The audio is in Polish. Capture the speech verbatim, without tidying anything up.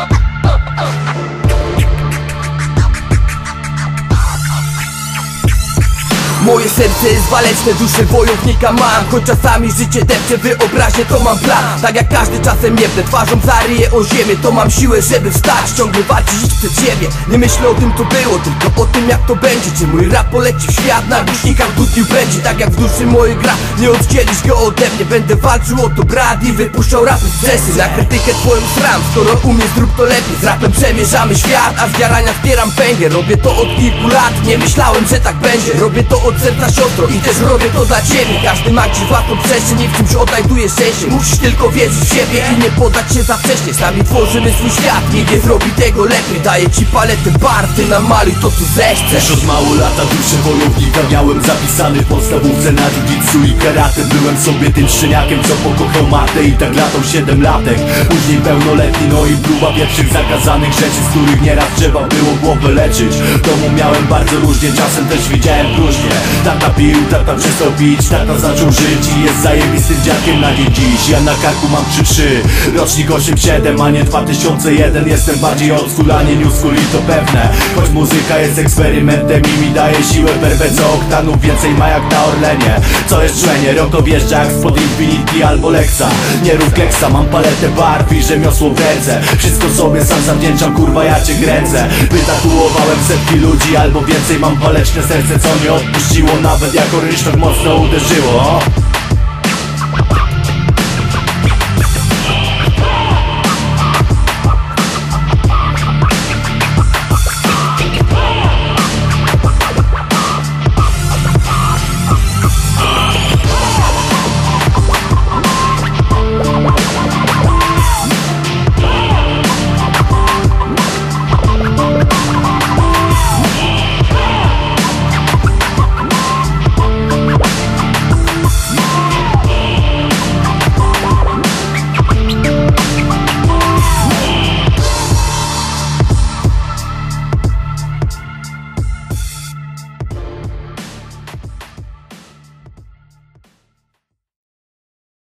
Moje serce jest waleczne, duszę wojownika mam. Choć czasami życie depcze, wyobraźnię to mam plan. Tak jak każdy czasem jebnę, twarzą zaryję o ziemię. To mam siłę, żeby wstać, ciągle walczyć przed siebie. Nie myślę o tym co było, tylko o tym jak to będzie. Czy mój rap poleci w świat, na głośnikach dudnił będzie. Tak jak w duszy mojej gra, nie oddzielisz go ode mnie. Będę walczył o to brat i wypuszczał rapy z stresy. Na krytykę twoją sram, skoro umiesz zrób to lepiej. Z rapem przemierzamy świat, a z jarania zbieram pęgę. Robię to od kilku lat, nie myślałem, że tak będzie. Robię to od serca siostro i też robię to dla ciebie. Każdy ma gdzieś własną przestrzeń i w czymś odnajduje szczęście. Musisz tylko wierzyć w siebie i nie poddać się za wcześnie. Sami tworzymy swój świat, nikt nie zrobi tego lepiej. Daję ci paletę bar, ty namaluj to co zechcesz. Już od mało lata duszę wojownika miałem zapisany w podstawówce na jiu-jitsu i karate. Byłem sobie tym szczeniakiem, co pokochał matę i tak latał siedem latek. Później pełnoletni, no i próba pierwszych zakazanych rzeczy, z których nieraz trzeba było głowę leczyć. W domu miałem bardzo różnie, czasem też widziałem próżnię. Tata pił, tata przestał pić, tata zaczął żyć i jest zajebistym dziadkiem na dzień dziś. Ja na karku mam trzy trzy, rocznik osiem siedem, a nie dwa tysiące jeden. Jestem bardziej old school, a nie new school i to pewne. Choć muzyka jest eksperymentem i mi daje siłę perwę, co oktanów więcej ma jak na Orlenie. Co jest człenie, rok to wjeżdża jak spod Infinity albo Lexa. Nie rób keksa, mam paletę barw i rzemiosło w ręce. Wszystko sobie sam zawdzięczam, kurwa ja cię kręcę. Wytatuowałem setki ludzi albo więcej, mam waleczne serce, co nie odpuściło nawet jako rynsztok mocno uderzyło.